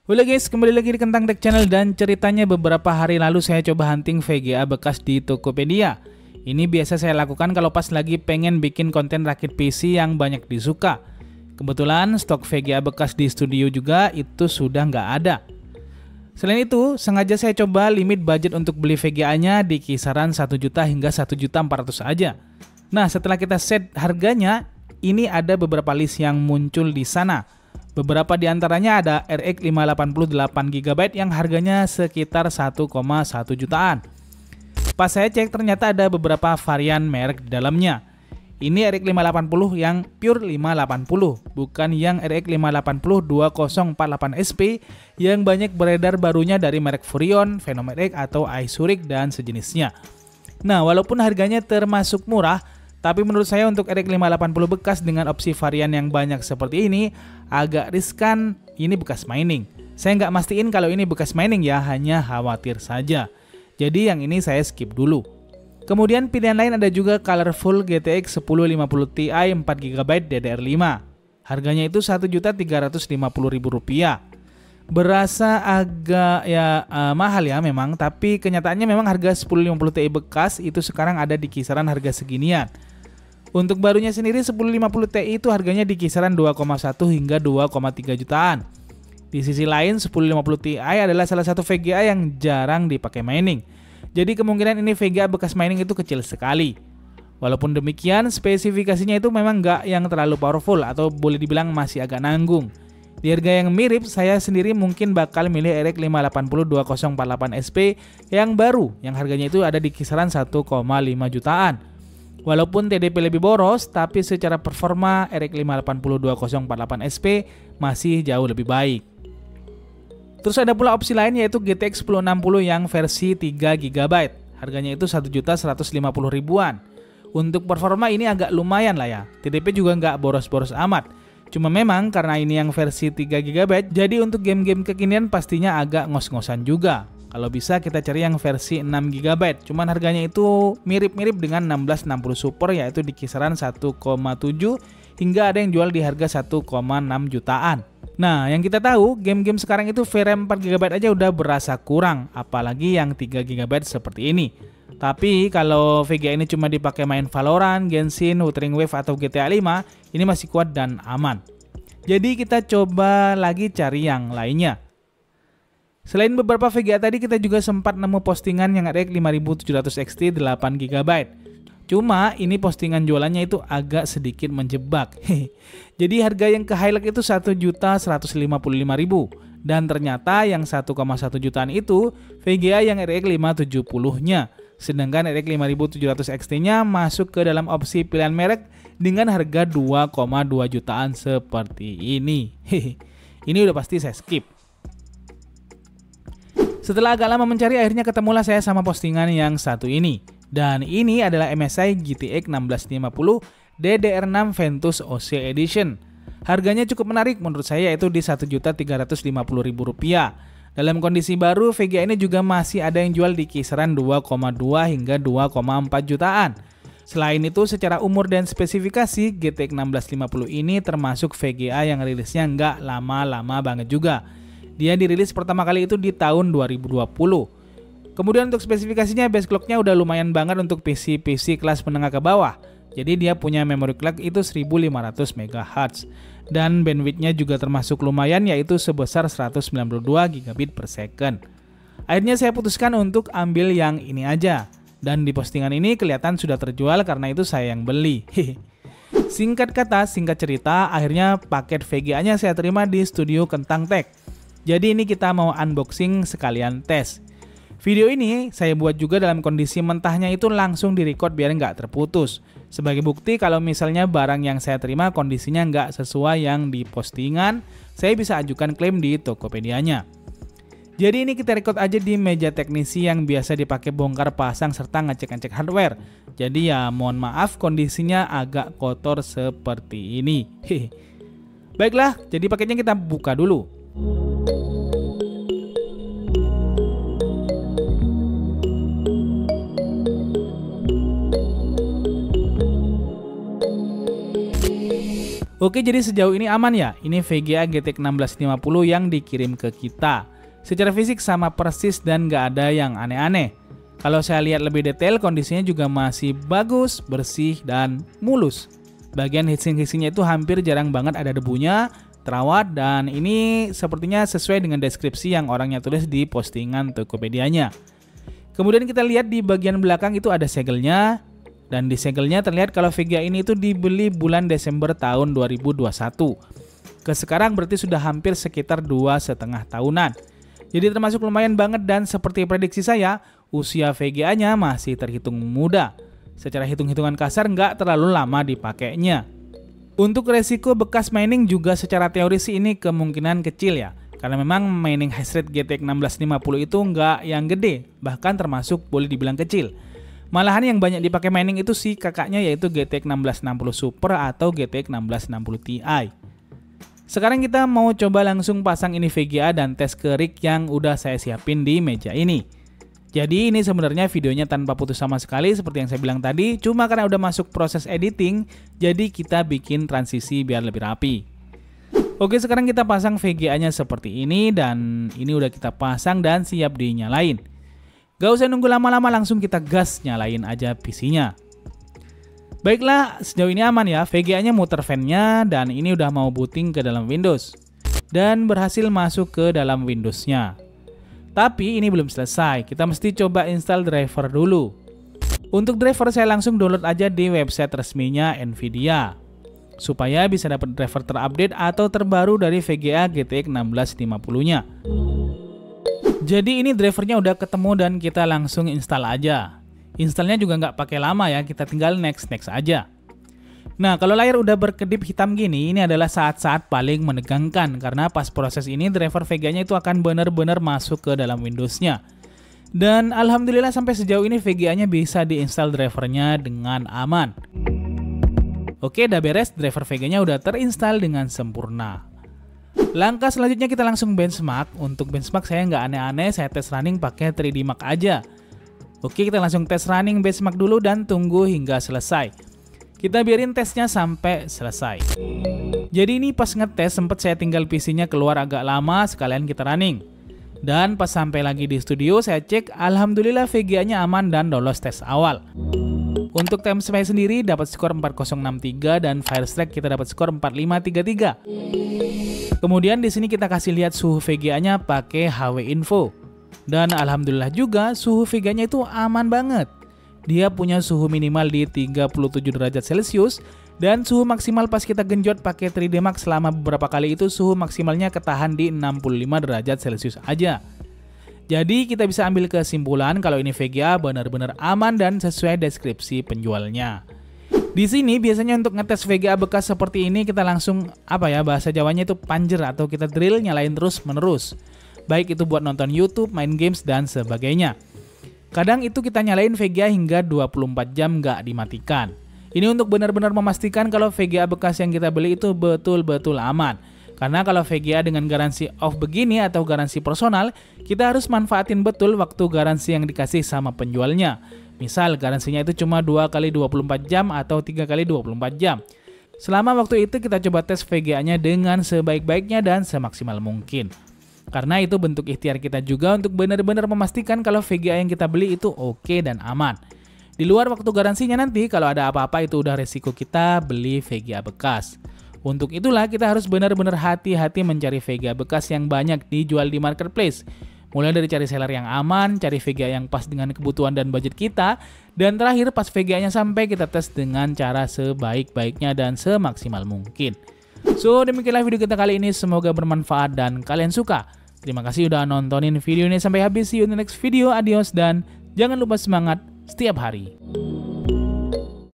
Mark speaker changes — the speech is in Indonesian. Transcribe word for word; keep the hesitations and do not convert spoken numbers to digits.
Speaker 1: Halo guys, kembali lagi di Kentang Tech Channel dan ceritanya beberapa hari lalu saya coba hunting V G A bekas di Tokopedia. Ini biasa saya lakukan kalau pas lagi pengen bikin konten rakit P C yang banyak disuka. Kebetulan stok V G A bekas di studio juga itu sudah nggak ada. Selain itu, sengaja saya coba limit budget untuk beli V G A-nya di kisaran satu juta hingga satu juta empat ratus aja. Nah, setelah kita set harganya, ini ada beberapa list yang muncul di sana. Beberapa di antaranya ada R X lima delapan delapan giga byte yang harganya sekitar satu koma satu jutaan. Pas saya cek ternyata ada beberapa varian merek di dalamnya. Ini R X lima delapan puluh yang pure lima delapan puluh, bukan yang R X lima delapan puluh dua nol empat delapan S P yang banyak beredar barunya dari merek Furion, Phenomex atau Aizuric dan sejenisnya. Nah, walaupun harganya termasuk murah, tapi menurut saya untuk R X lima delapan puluh bekas dengan opsi varian yang banyak seperti ini agak riskan. Ini bekas mining. Saya nggak mastiin kalau ini bekas mining ya, hanya khawatir saja. Jadi yang ini saya skip dulu. Kemudian pilihan lain ada juga Colorful G T X sepuluh lima puluh Ti empat giga byte D D R lima. Harganya itu satu juta tiga ratus lima puluh ribu rupiah. Berasa agak ya uh, mahal ya memang, tapi kenyataannya memang harga sepuluh lima puluh Ti bekas itu sekarang ada di kisaran harga seginian. Untuk barunya sendiri sepuluh lima puluh Ti itu harganya di kisaran dua koma satu hingga dua koma tiga jutaan. Di sisi lain sepuluh lima puluh Ti adalah salah satu V G A yang jarang dipakai mining. Jadi kemungkinan ini V G A bekas mining itu kecil sekali. Walaupun demikian spesifikasinya itu memang nggak yang terlalu powerful atau boleh dibilang masih agak nanggung. Di harga yang mirip, saya sendiri mungkin bakal milih R X lima delapan puluh dua nol empat delapan S P yang baru, yang harganya itu ada di kisaran satu koma lima jutaan. Walaupun T D P lebih boros, tapi secara performa R X lima delapan puluh dua nol empat delapan S P masih jauh lebih baik. Terus ada pula opsi lain yaitu G T X sepuluh enam puluh yang versi tiga giga byte. Harganya itu satu juta seratus lima puluh ribuan. Untuk performa ini agak lumayan lah ya. T D P juga nggak boros-boros amat. Cuma memang karena ini yang versi tiga giga byte, jadi untuk game-game kekinian pastinya agak ngos-ngosan juga. Kalau bisa kita cari yang versi enam giga byte, cuman harganya itu mirip-mirip dengan enam belas enam puluh Super yaitu di kisaran satu koma tujuh hingga ada yang jual di harga satu koma enam jutaan. Nah, yang kita tahu game-game sekarang itu V RAM empat giga byte aja udah berasa kurang, apalagi yang tiga giga byte seperti ini. Tapi kalau V G A ini cuma dipakai main Valorant, Genshin, Wuthering Waves atau G T A lima, ini masih kuat dan aman. Jadi kita coba lagi cari yang lainnya. Selain beberapa V G A tadi, kita juga sempat nemu postingan yang R X lima tujuh ratus X T delapan giga byte. Cuma ini postingan jualannya itu agak sedikit menjebak. Jadi harga yang ke highlight itu satu juta seratus lima puluh lima ribu. Dan ternyata yang satu koma satu jutaan itu V G A yang R X lima tujuh puluh-nya. Sedangkan R X lima tujuh ratus X T-nya masuk ke dalam opsi pilihan merek dengan harga dua koma dua jutaan seperti ini. Ini udah pasti saya skip. Setelah agak lama mencari, akhirnya ketemulah saya sama postingan yang satu ini. Dan ini adalah M S I G T X enam belas lima puluh D D R enam Ventus O C Edition. Harganya cukup menarik menurut saya, yaitu di satu juta tiga ratus lima puluh ribu rupiah. Dalam kondisi baru, V G A ini juga masih ada yang jual di kisaran dua koma dua hingga dua koma empat jutaan. Selain itu, secara umur dan spesifikasi, G T X enam belas lima puluh ini termasuk V G A yang rilisnya nggak lama-lama banget juga. Dia dirilis pertama kali itu di tahun dua ribu dua puluh. Kemudian untuk spesifikasinya, base clock-nya udah lumayan banget untuk P C-P C kelas menengah ke bawah. Jadi dia punya memory clock itu seribu lima ratus megahertz. Dan bandwidth-nya juga termasuk lumayan, yaitu sebesar seratus sembilan puluh dua gigabit per second. Akhirnya saya putuskan untuk ambil yang ini aja. Dan di postingan ini kelihatan sudah terjual, karena itu saya yang beli. Singkat kata, singkat cerita, akhirnya paket V G A-nya saya terima di studio Kentang Tech. Jadi ini kita mau unboxing sekalian tes. Video ini saya buat juga dalam kondisi mentahnya itu langsung direcord biar nggak terputus. Sebagai bukti kalau misalnya barang yang saya terima kondisinya nggak sesuai yang di postingan, saya bisa ajukan klaim di Tokopedia-nya. Jadi ini kita record aja di meja teknisi yang biasa dipakai bongkar pasang serta ngecek-ngecek hardware. Jadi ya mohon maaf kondisinya agak kotor seperti ini. Baiklah, jadi paketnya kita buka dulu. Oke, jadi sejauh ini aman ya. Ini V G A G T X enam belas lima puluh yang dikirim ke kita. Secara fisik sama persis dan gak ada yang aneh-aneh. Kalau saya lihat lebih detail, kondisinya juga masih bagus, bersih, dan mulus. Bagian heatsink-heatsinknya itu hampir jarang banget ada debunya, terawat, dan ini sepertinya sesuai dengan deskripsi yang orangnya tulis di postingan Tokopedia-nya. Kemudian kita lihat di bagian belakang itu ada segelnya, dan di segelnya terlihat kalau V G A ini itu dibeli bulan Desember tahun dua ribu dua puluh satu. Ke sekarang berarti sudah hampir sekitar dua setengah tahunan. Jadi termasuk lumayan banget, dan seperti prediksi saya, usia V G A-nya masih terhitung muda. Secara hitung-hitungan kasar nggak terlalu lama dipakainya. Untuk resiko bekas mining juga secara teori sih ini kemungkinan kecil ya. Karena memang mining hash rate G T X enam belas lima puluh itu nggak yang gede, bahkan termasuk boleh dibilang kecil. Malahan yang banyak dipakai mining itu sih kakaknya, yaitu G T X enam belas enam puluh Super atau G T X enam belas enam puluh Ti. Sekarang kita mau coba langsung pasang ini V G A dan tes ke rig yang udah saya siapin di meja ini. Jadi ini sebenarnya videonya tanpa putus sama sekali seperti yang saya bilang tadi, cuma karena udah masuk proses editing, jadi kita bikin transisi biar lebih rapi. Oke, sekarang kita pasang V G A-nya seperti ini, dan ini udah kita pasang dan siap dinyalain. Gak usah nunggu lama-lama, langsung kita gas nyalain aja P C-nya. Baiklah, sejauh ini aman ya, V G A-nya muter fan-nya dan ini udah mau booting ke dalam Windows. Dan berhasil masuk ke dalam Windows-nya. Tapi ini belum selesai, kita mesti coba install driver dulu. Untuk driver saya langsung download aja di website resminya Nvidia. Supaya bisa dapat driver terupdate atau terbaru dari V G A G T X enam belas lima puluh-nya. Jadi ini drivernya udah ketemu dan kita langsung install aja. Installnya juga nggak pakai lama ya, kita tinggal next next aja. Nah, kalau layar udah berkedip hitam gini, ini adalah saat-saat paling menegangkan karena pas proses ini driver V G A-nya itu akan benar-benar masuk ke dalam Windows-nya. Dan alhamdulillah sampai sejauh ini V G A-nya bisa diinstal drivernya dengan aman. Oke, udah beres, driver V G A-nya udah terinstall dengan sempurna. Langkah selanjutnya kita langsung benchmark. Untuk benchmark saya nggak aneh-aneh, saya tes running pakai tiga D Mark aja. Oke, kita langsung tes running benchmark dulu dan tunggu hingga selesai. Kita biarin tesnya sampai selesai. Jadi ini pas ngetes sempat saya tinggal P C-nya keluar agak lama, sekalian kita running. Dan pas sampai lagi di studio saya cek, alhamdulillah V G A-nya aman dan lolos tes awal. Untuk time spy sendiri dapat skor empat nol enam tiga dan Firestrike kita dapat skor empat lima tiga tiga. Kemudian di sini kita kasih lihat suhu V G A-nya pakai H W Info. Dan alhamdulillah juga suhu V G A-nya itu aman banget. Dia punya suhu minimal di tiga puluh tujuh derajat Celcius dan suhu maksimal pas kita genjot pakai tiga D Mark selama beberapa kali itu suhu maksimalnya ketahan di enam puluh lima derajat Celcius aja. Jadi kita bisa ambil kesimpulan kalau ini V G A benar-benar aman dan sesuai deskripsi penjualnya. Di sini biasanya untuk ngetes V G A bekas seperti ini kita langsung apa ya, bahasa Jawanya itu panjer atau kita drill nyalain terus menerus. Baik itu buat nonton YouTube, main games dan sebagainya. Kadang itu kita nyalain V G A hingga dua puluh empat jam nggak dimatikan. Ini untuk benar-benar memastikan kalau V G A bekas yang kita beli itu betul-betul aman. Karena kalau V G A dengan garansi off begini atau garansi personal, kita harus manfaatin betul waktu garansi yang dikasih sama penjualnya. Misal garansinya itu cuma dua kali dua puluh empat jam atau tiga kali dua puluh empat jam. Selama waktu itu kita coba tes V G A-nya dengan sebaik-baiknya dan semaksimal mungkin. Karena itu bentuk ikhtiar kita juga untuk benar-benar memastikan kalau V G A yang kita beli itu oke dan aman. Di luar waktu garansinya nanti kalau ada apa-apa itu udah resiko kita beli V G A bekas. Untuk itulah kita harus benar-benar hati-hati mencari V G A bekas yang banyak dijual di marketplace. Mulai dari cari seller yang aman, cari V G A yang pas dengan kebutuhan dan budget kita, dan terakhir pas V G A-nya sampai kita tes dengan cara sebaik-baiknya dan semaksimal mungkin. So, demikianlah video kita kali ini, semoga bermanfaat dan kalian suka. Terima kasih udah nontonin video ini sampai habis, see you in the next video, adios, dan jangan lupa semangat setiap hari.